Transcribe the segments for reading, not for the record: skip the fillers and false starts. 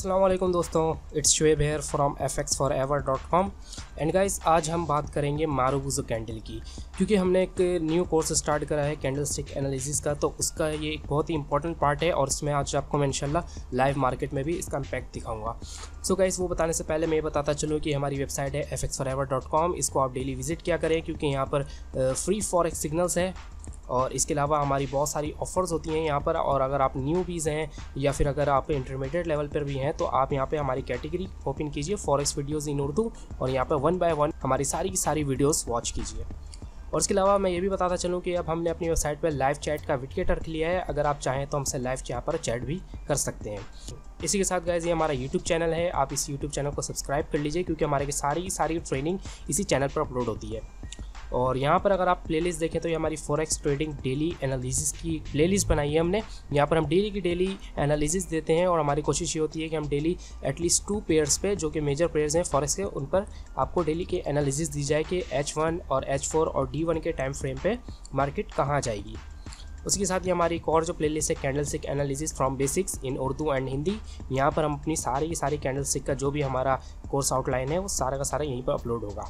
अस्सलाम वालेकुम दोस्तों, it's Shoaib here from fxforever.com। And guys, आज हम बात करेंगे मारुबुजो कैंडल की, क्योंकि हमने एक न्यू कोर्स स्टार्ट करा है कैंडल स्टिक एनालिसिस का। तो उसका ये एक बहुत ही इंपॉर्टेंट पार्ट है और इसमें आज आपको मैं इंशाल्लाह लाइव मार्केट में भी इसका इम्पैक्ट दिखाऊंगा। सो गाइस, वो बताने से पहले मैं ये बताता चलूँ कि हमारी वेबसाइट है fxforever.com। इसको आप डेली विजिट किया करें, क्योंकि यहाँ पर फ्री फॉरेक्स सिग्नल्स है और इसके अलावा हमारी बहुत सारी ऑफ़र्स होती हैं यहाँ पर। और अगर आप न्यूबीज़ हैं या फिर अगर आप इंटरमीडिएट लेवल पर भी हैं तो आप यहाँ पे हमारी कैटेगरी ओपन कीजिए फॉरेक्स वीडियोज़ इन उर्दू, और यहाँ पे 1 बाय 1 हमारी सारी की सारी वीडियोस वॉच कीजिए। और इसके अलावा मैं ये भी बताता चलूँ कि अब हमने अपनी वेबसाइट पर लाइव चैट का विकेट रख लिया है। अगर आप चाहें तो हमसे लाइव यहाँ पर चैट भी कर सकते हैं। इसी के साथ गाइस, ये हमारा यूट्यूब चैनल है, आप इस यूट्यूब चैनल को सब्सक्राइब कर लीजिए, क्योंकि हमारे सारी ट्रेनिंग इसी चैनल पर अपलोड होती है। और यहाँ पर अगर आप प्लेलिस्ट देखें तो ये हमारी फॉरेक्स ट्रेडिंग डेली एनालिसिस की प्लेलिस्ट बनाई है हमने। यहाँ पर हम डेली की डेली एनालिसिस देते हैं और हमारी कोशिश ये होती है कि हम डेली एटलीस्ट 2 पेयर्स पे, जो कि मेजर पेयर्स हैं फॉरेक्स के, उन पर आपको डेली के एनालिसिस दी जाए कि H1 और H4 और D1 के टाइम फ्रेम पे मार्केट कहाँ जाएगी। उसके साथ ही हमारी एक और जो प्लेलिस्ट है candlestick analysis from basics in Urdu and Hindi. यहाँ पर हम अपनी सारी कैंडल स्टिक का जो भी हमारा कोर्स आउटलाइन है वो सारा का सारा यहीं पर अपलोड होगा।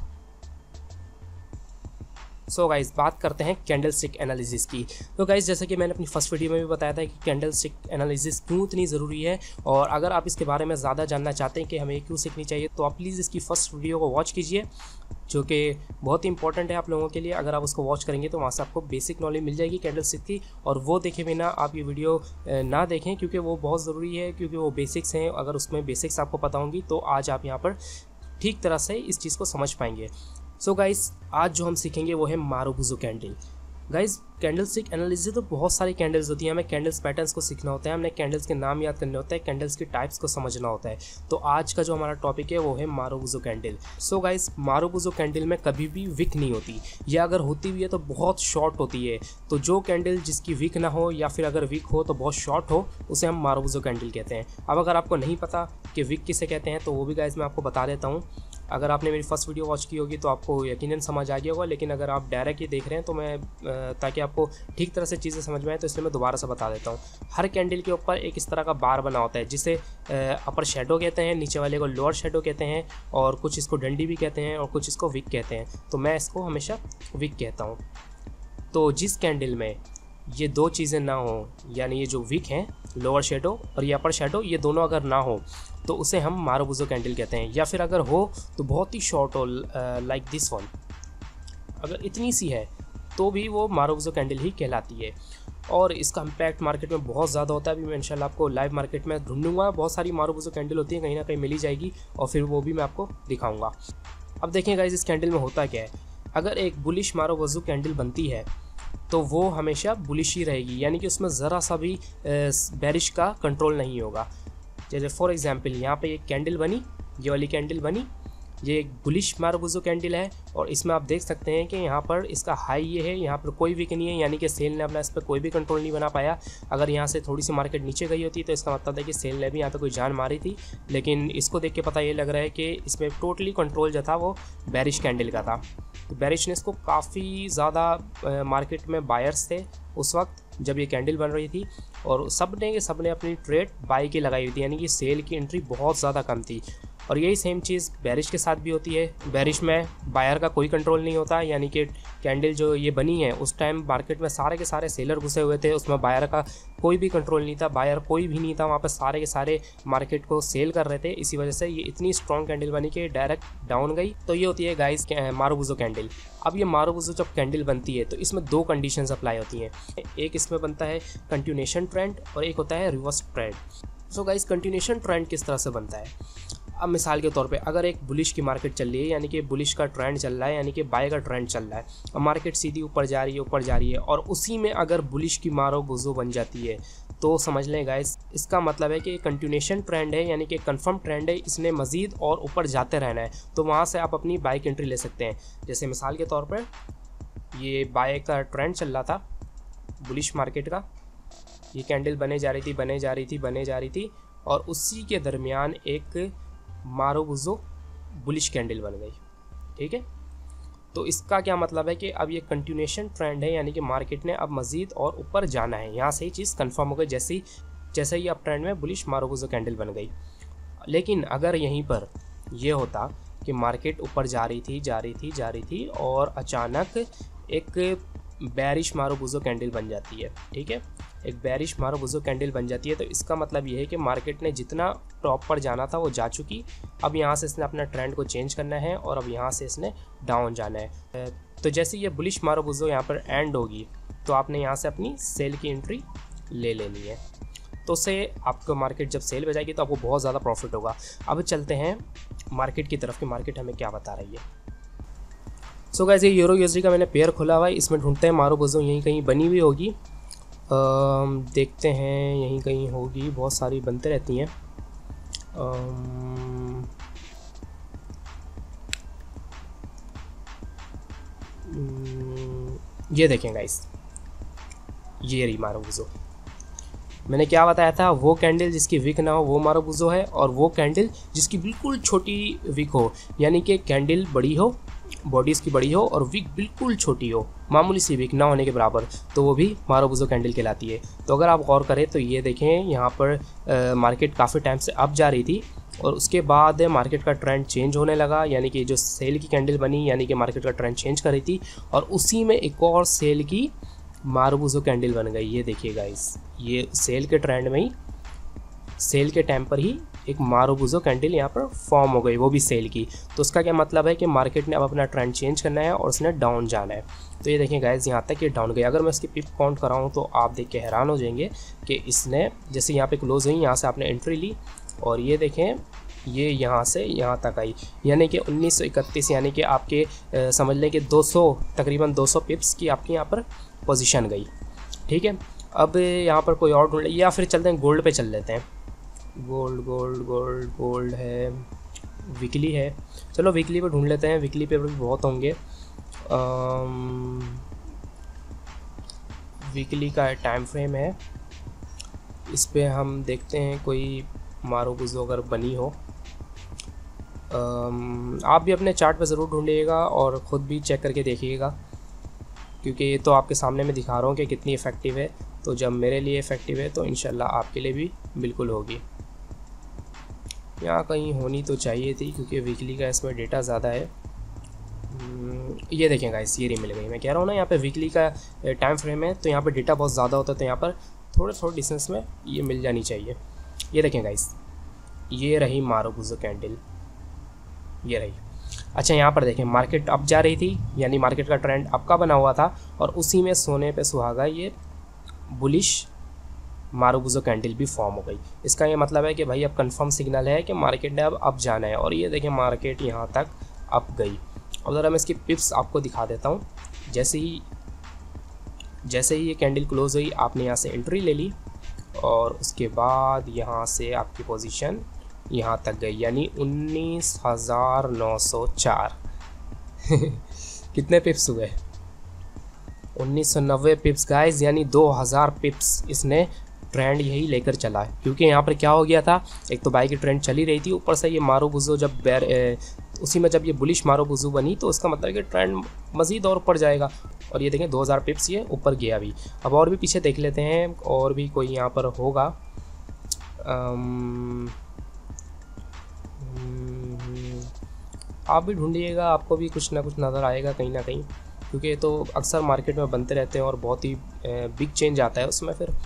सो गाइस, बात करते हैं कैंडल स्टिक एनालिसिस की। तो गाइस, जैसे कि मैंने अपनी फर्स्ट वीडियो में भी बताया था कि कैंडल स्टिक एनालिसिस क्यों इतनी ज़रूरी है, और अगर आप इसके बारे में ज़्यादा जानना चाहते हैं कि हमें क्यों सीखनी चाहिए, तो आप प्लीज़ इसकी फर्स्ट वीडियो को वॉच कीजिए, जो कि बहुत ही इंपॉर्टेंट है आप लोगों के लिए। अगर आप उसको वॉच करेंगे तो वहाँ से आपको बेसिक नॉलेज मिल जाएगी कैंडल स्टिक की। और वो देखे बिना आप ये वीडियो ना देखें, क्योंकि वो बहुत ज़रूरी है, क्योंकि वो बेसिक्स हैं। अगर उसमें बेसिक्स आपको पता होंगी तो आज आप यहाँ पर ठीक तरह से इस चीज़ को समझ पाएंगे। सो गाइस, आज जो हम सीखेंगे वो है marubozu candle. Guys, candlestick analysis तो बहुत सारी कैंडल्स होती हैं, हमें कैंडल्स पैटर्न्स को सीखना होता है, हमने कैंडल्स के नाम याद करने होते हैं, कैंडल्स की टाइप्स को समझना होता है। तो आज का जो हमारा टॉपिक है वो है marubozu candle. So guys, marubozu candle में कभी भी विक नहीं होती, या अगर होती भी है तो बहुत शॉर्ट होती है। तो जो कैंडल जिसकी विक ना हो या फिर अगर विक हो तो बहुत शॉर्ट हो, उसे हम मारुबुजो कैंडल कहते हैं। अब अगर आपको नहीं पता कि विक किसे कहते हैं तो वो भी गाइस मैं आपको बता देता हूँ। अगर आपने मेरी फर्स्ट वीडियो वॉच की होगी तो आपको यकीनन समझ आ गया होगा, लेकिन अगर आप डायरेक्ट ये देख रहे हैं तो मैं ताकि आपको ठीक तरह से चीज़ें समझ में आए तो इसलिए मैं दोबारा से बता देता हूँ। हर कैंडल के ऊपर एक इस तरह का बार बना होता है, जिसे अपर शेडो कहते हैं, नीचे वाले को लोअर शेडो कहते हैं, और कुछ इसको डंडी भी कहते हैं और कुछ इसको विक कहते हैं। तो मैं इसको हमेशा विक कहता हूँ। तो जिस कैंडल में ये 2 चीज़ें ना हो, यानी ये जो विक हैं लोअर शेडो और ये अपर शेडो, ये दोनों अगर ना हो तो उसे हम मारुबुजो कैंडल कहते हैं। या फिर अगर हो तो बहुत ही शॉर्ट हो, लाइक दिस वन, अगर इतनी सी है तो भी वो मारुबुजो कैंडल ही कहलाती है। और इसका इम्पैक्ट मार्केट में बहुत ज़्यादा होता है। अभी मैं इंशाल्लाह आपको लाइव मार्केट में ढूंढूंगा, बहुत सारी मारुबुजो कैंडल होती है, कहीं ना कहीं मिल ही जाएगी, और फिर वो भी मैं आपको दिखाऊंगा। अब देखें गाइस, इस कैंडल में होता क्या है। अगर एक बुलिश मारुबुजो कैंडल बनती है तो वो हमेशा बुलिश ही रहेगी, यानी कि उसमें ज़रा सा भी बेरिश का कंट्रोल नहीं होगा। जैसे फॉर एग्जांपल यहाँ पे एक कैंडल बनी, ये वाली कैंडल बनी, ये एक बुलिश मारुबुजो कैंडल है, और इसमें आप देख सकते हैं कि यहाँ पर इसका हाई ये है, यहाँ पर कोई विक नहीं है, यानी कि सेल ने अपना इस पर कोई भी कंट्रोल नहीं बना पाया। अगर यहाँ से थोड़ी सी मार्केट नीचे गई होती तो इसका मतलब है कि सेल ने भी यहाँ पे कोई जान मारी थी, लेकिन इसको देख के पता ये लग रहा है कि इसमें टोटली कंट्रोल जो था वो बेरिश कैंडल का था। तो बेरिशनेस को काफ़ी ज़्यादा मार्केट में बायर्स थे उस वक्त जब ये कैंडल बन रही थी, और सब ने अपनी ट्रेड बाई की लगाई हुई थी, यानी कि सेल की एंट्री बहुत ज़्यादा कम थी। और यही सेम चीज़ बेरिश के साथ भी होती है। बेरिश में बायर का कोई कंट्रोल नहीं होता, यानी कि कैंडल जो ये बनी है उस टाइम मार्केट में सारे के सारे सेलर घुसे हुए थे, उसमें बायर का कोई भी कंट्रोल नहीं था, बायर कोई भी नहीं था वहाँ पर, सारे के सारे मार्केट को सेल कर रहे थे। इसी वजह से ये इतनी स्ट्रॉन्ग कैंडल बनी कि डायरेक्ट डाउन गई। तो ये होती है गाइस मारुबुजो कैंडल। अब ये मारुबुजो जब कैंडल बनती है तो इसमें 2 कंडीशंस अप्लाई होती हैं। एक इसमें बनता है कंटिन्यूएशन ट्रेंड और एक होता है reverse trend. So guys, continuation trend किस तरह से बनता है। अब मिसाल के तौर पे अगर एक बुलिश की मार्केट चल रही है, यानी कि बुलिश का ट्रेंड चल रहा है, यानी कि बाय का ट्रेंड चल रहा है, और मार्केट सीधी ऊपर जा रही है, और उसी में अगर बुलिश की मारुबुजो बन जाती है तो समझ लें गाइस, इसका मतलब है कि कंटिन्यूएशन ट्रेंड है, यानी कि कंफर्म ट्रेंड है, इसने मज़ीद और ऊपर जाते रहना है। तो वहाँ से आप अपनी बाय की एंट्री ले सकते हैं। जैसे मिसाल के तौर पर ये बाय का ट्रेंड चल रहा था बुलिश मार्केट का, ये कैंडल बने जा रही थी, और उसी के दरमियान एक मारुबुजो बुलिश कैंडल बन गई। ठीक है, तो इसका क्या मतलब है कि अब ये कंटिन्यूएशन ट्रेंड है, यानी कि मार्केट ने अब मज़ीद और ऊपर जाना है। यहाँ से ही चीज़ कंफर्म हो गई, जैसे ही अप ट्रेंड में बुलिश मारुबुजो कैंडल बन गई। लेकिन अगर यहीं पर ये होता कि मार्केट ऊपर जा रही थी और अचानक एक बेरिश मारुबुजो कैंडल बन जाती है, ठीक है, एक बेरिश मारुबुजो कैंडल बन जाती है, तो इसका मतलब ये है कि मार्केट ने जितना टॉप पर जाना था वो जा चुकी। अब यहाँ से इसने अपना ट्रेंड को चेंज करना है और अब यहाँ से इसने डाउन जाना है। तो जैसे ये बुलिश मारुबुजो यहाँ पर एंड होगी तो आपने यहाँ से अपनी सेल की एंट्री ले लेनी है। तो उससे आपको मार्केट जब सेल पे जाएगी तो आपको बहुत ज़्यादा प्रॉफिट होगा। अब चलते हैं मार्केट की तरफ कि मार्केट हमें क्या बता रही है। सो गाइस, ये यूरो यूएसडी का मैंने पेयर खोला हुआ है, इसमें ढूंढते हैं मारुबुजो यहीं कहीं बनी हुई होगी। देखते हैं, यहीं कहीं होगी, बहुत सारी बनते रहती हैं। ये देखें गाइस, ये रही मारुबुजो। मैंने क्या बताया था, वो कैंडल जिसकी विक ना हो वो मारुबुजो है, और वो कैंडल जिसकी बिल्कुल छोटी विक हो, यानी कि कैंडल बड़ी हो, बॉडी इसकी बड़ी हो और विक बिल्कुल छोटी हो, मामूली सी विक ना होने के बराबर, तो वो भी मारुबुजो कैंडल कहलाती है। तो अगर आप गौर करें तो ये देखें, यहाँ पर मार्केट काफ़ी टाइम से अप जा रही थी और उसके बाद मार्केट का ट्रेंड चेंज होने लगा, यानी कि जो सेल की कैंडल बनी, यानी कि मार्केट का ट्रेंड चेंज कर रही थी और उसी में एक और सेल की मारुबुजो कैंडल बन गई। ये देखिए गाइस, ये सेल के ट्रेंड में ही, सेल के टाइम पर ही एक मारुबुजो कैंडल यहाँ पर फॉर्म हो गई, वो भी सेल की। तो उसका क्या मतलब है कि मार्केट ने अब अपना ट्रेंड चेंज करना है और उसने डाउन जाना है। तो ये देखें गाइस, यहाँ तक ये डाउन गई। अगर मैं इसकी पिप काउंट कराऊँ तो आप देख के हैरान हो जाएंगे कि इसने जैसे यहाँ पे क्लोज हुई, यहाँ से आपने एंट्री ली और ये देखें ये यहाँ से यहाँ तक आई, यानी कि 1931, यानी कि आपके समझ लें कि 200 तकरीबन 200 पिप्स की आपकी यहाँ पर पोजीशन गई, ठीक है। अब यहाँ पर कोई और ढूंढ ले, या फिर चलते हैं गोल्ड पे चल लेते हैं। गोल्ड गोल्ड गोल्ड गोल्ड है, वीकली है, चलो वीकली पे ढूंढ लेते हैं। वीकली पे भी बहुत होंगे। वीकली का टाइम फ्रेम है, इस पे हम देखते हैं कोई मारुबुजो अगर बनी हो। आप भी अपने चार्ट पे ज़रूर ढूंढिएगा और ख़ुद भी चेक करके देखिएगा, क्योंकि ये तो आपके सामने मैं दिखा रहा हूँ कि कितनी इफ़ेक्टिव है। तो जब मेरे लिए इफ़ेक्टिव है तो इंशाल्लाह आपके लिए भी बिल्कुल होगी। यहाँ कहीं होनी तो चाहिए थी क्योंकि वीकली का इसमें डेटा ज़्यादा है। ये देखें गाइस, ये मिल गई। मैं कह रहा हूँ ना, यहाँ पे वीकली का टाइम फ्रेम है तो यहाँ पे डेटा बहुत ज़्यादा होता है, तो यहाँ पर थोड़े डिस्टेंस में ये मिल जानी चाहिए। ये देखें गाइस, ये रही मारुबुजो कैंडल, ये रही। अच्छा, यहाँ पर देखें, मार्केट अप जा रही थी, यानी मार्केट का ट्रेंड अप का बना हुआ था और उसी में सोने पे सुहागा ये बुलिश मारुबुजो कैंडल भी फॉर्म हो गई। इसका ये मतलब है कि भाई अब कंफर्म सिग्नल है कि मार्केट ने अब अप जाना है। और ये देखें, मार्केट यहाँ तक अप गई। और ज़रा मैं इसकी पिप्स आपको दिखा देता हूँ। जैसे ही ये कैंडल क्लोज हुई, आपने यहाँ से एंट्री ले ली और उसके बाद यहाँ से आपकी पोजीशन यहाँ तक गई, यानी 19,904 कितने पिप्स हुए? 1990 पिप्स गाइस, यानी 2000 पिप्स इसने ट्रेंड यही लेकर चला है। क्योंकि यहाँ पर क्या हो गया था, एक तो बाई की ट्रेंड चली रही थी, ऊपर से ये मारुबुजो जब उसी में जब ये बुलिश मारुबुजो बनी तो उसका मतलब है कि ट्रेंड मज़ीद और ऊपर जाएगा। और ये देखें 2000 पिप्स ये ऊपर गया भी। अब और भी पीछे देख लेते हैं, और भी कोई यहाँ पर होगा। आप भी ढूंढिएगा, आपको भी कुछ ना कुछ नज़र आएगा कहीं ना कहीं, क्योंकि ये तो अक्सर मार्केट में बनते रहते हैं और बहुत ही बिग चेंज आता है उसमें फिर।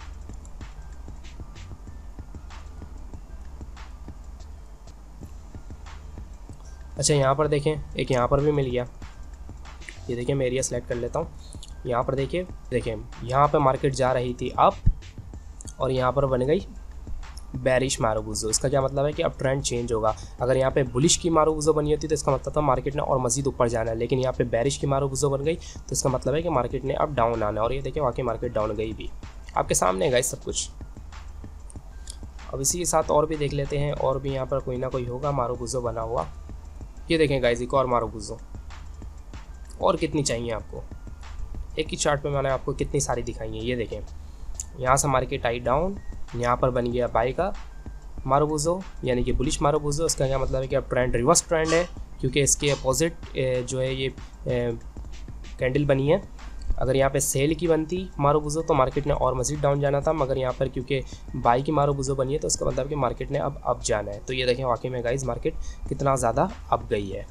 अच्छा, यहाँ पर देखें, एक यहाँ पर भी मिल गया। ये देखें, मैं एरिया सेलेक्ट कर लेता हूँ। यहाँ पर देखें, यहाँ पे मार्केट जा रही थी अप और यहाँ पर बन गई बेरिश मारुबुजो। इसका क्या मतलब है कि अब ट्रेंड चेंज होगा। अगर यहाँ पे बुलिश की मारुबुजो बनी होती तो इसका मतलब था मार्केट ने और मज़ीद ऊपर जाना है, लेकिन यहाँ पे बेरिश की मारुबुजो बन गई तो इसका मतलब है कि मार्केट ने अब डाउन आना है। और ये देखें, वाकई मार्केट डाउन गई भी, आपके सामने है गाइस सब कुछ। अब इसी के साथ और भी देख लेते हैं, और भी यहाँ पर कोई ना कोई होगा मारुबुजो बना हुआ। ये देखें गाइस, एक और मारुबुजो। और कितनी चाहिए आपको? एक ही चार्ट पे मैंने आपको कितनी सारी दिखाई है। ये देखें, यहाँ से मार्केट आई डाउन, यहाँ पर बन गया बाई का मारुबुजो, यानी कि बुलिश मारुबुजो। इसका क्या मतलब है कि अब ट्रेंड रिवर्स ट्रेंड है, क्योंकि इसके अपोजिट जो है ये कैंडल बनी है। अगर यहाँ पे सेल की बनती मारूबुजो तो मार्केट ने और मज़ीद डाउन जाना था, मगर यहाँ पर क्योंकि बाई की मारूबुजो बनी है तो उसका मतलब कि मार्केट ने अब जाना है। तो ये देखें वाकई में गाइस मार्केट कितना ज़्यादा अब गई है।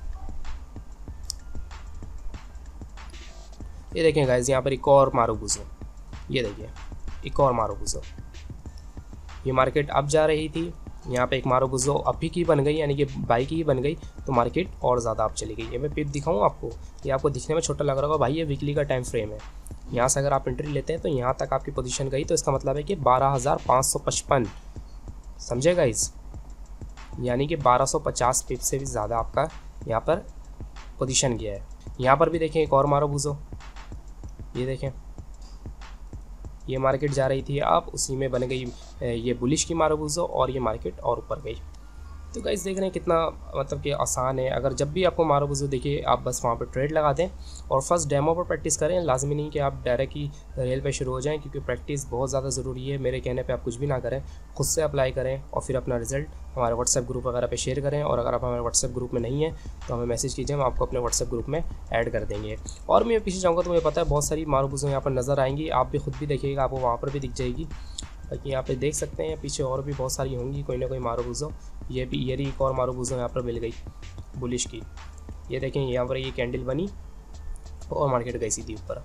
ये देखें गाइस यहाँ पर एक और मारूबुजो, ये देखिए एक और मारूबुजो, ये मार्केट अब जा रही थी, यहाँ पे एक मारूबुजो अभी की बन गई यानी कि बाई की ही बन गई तो मार्केट और ज़्यादा अब चली गई। ये मैं पिप दिखाऊँ आपको, ये आपको दिखने में छोटा लग रहा होगा भाई, ये वीकली का टाइम फ्रेम है। यहाँ से अगर आप एंट्री लेते हैं तो यहाँ तक आपकी पोजीशन गई तो इसका मतलब है कि 12,555, समझे गाइस, यानी कि 1250 पिप से भी ज़्यादा आपका यहाँ पर पोजीशन गया है। यहाँ पर भी देखें एक और मारूबुजो, ये देखें ये मार्केट जा रही थी अब उसी में बन गई ये बुलिश की मारूबुजो और ये मार्केट और ऊपर गई। तो गाइस देख रहे हैं कितना मतलब कि आसान है। अगर जब भी आपको मारूबुजो देखिए आप बस वहाँ पर ट्रेड लगा दें और फर्स्ट डेमो पर प्रैक्टिस करें, लाजमी नहीं कि आप डायरेक्ट ही रेल पे शुरू हो जाएं, क्योंकि प्रैक्टिस बहुत ज़्यादा ज़रूरी है। मेरे कहने पे आप कुछ भी ना करें, खुद से अप्लाई करें और फिर अपना रिजल्ट हमारे व्हाट्सएप ग्रुप वगैरह पे शेयर करें। और अगर आप हमारे व्हाट्सएप ग्रुप में नहीं है तो हमें मैसेज कीजिए, हम आपको अपने व्हाट्सएप ग्रुप में ऐड कर देंगे। और मैं पीछे जाऊँगा तो मुझे पता है बहुत सारी मारूबुजो यहाँ पर नज़र आएंगी, आप भी खुद भी देखिएगा, आपको वहाँ पर भी दिख जाएगी। बाकी यहाँ पे देख सकते हैं पीछे और भी बहुत सारी होंगी कोई ना कोई मारूबुजो। ये भी एक और मारूबुजो यहाँ पर मिल गई बुलिश की, ये देखें यहाँ पर ये कैंडल बनी और मार्केट गई सीधी ऊपर।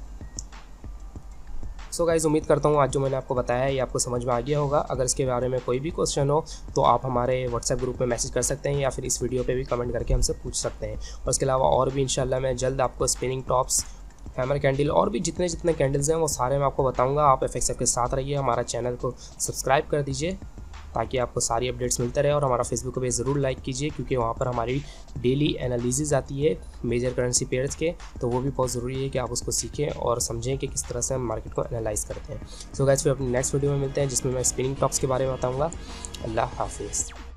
सो गाइस उम्मीद करता हूँ आज जो मैंने आपको बताया है ये आपको समझ में आ गया होगा। अगर इसके बारे में कोई भी क्वेश्चन हो तो आप हमारे व्हाट्सएप ग्रुप में मैसेज कर सकते हैं या फिर इस वीडियो पे भी कमेंट करके हमसे पूछ सकते हैं। और इसके अलावा और भी इंशाल्लाह मैं जल्द आपको स्पिनिंग टॉप्स, हैमर कैंडल और भी जितने कैंडल्स हैं वो सारे मैं आपको बताऊंगा। आप FXF के साथ रहिए, हमारा चैनल को सब्सक्राइब कर दीजिए ताकि आपको सारी अपडेट्स मिलते रहे। और हमारा फेसबुक पेज ज़रूर लाइक कीजिए क्योंकि वहाँ पर हमारी डेली एनालिसिस आती है मेजर करेंसी पेयर्स के, तो वो भी बहुत ज़रूरी है कि आप उसको सीखें और समझें कि किस तरह से हम मार्केट को एनालाइज करते हैं। सो गाइस फिर अपनी नेक्स्ट वीडियो में मिलते हैं जिसमें मैं स्पिनिंग टॉप्स के बारे में बताऊँगा। अल्लाह हाफिज़।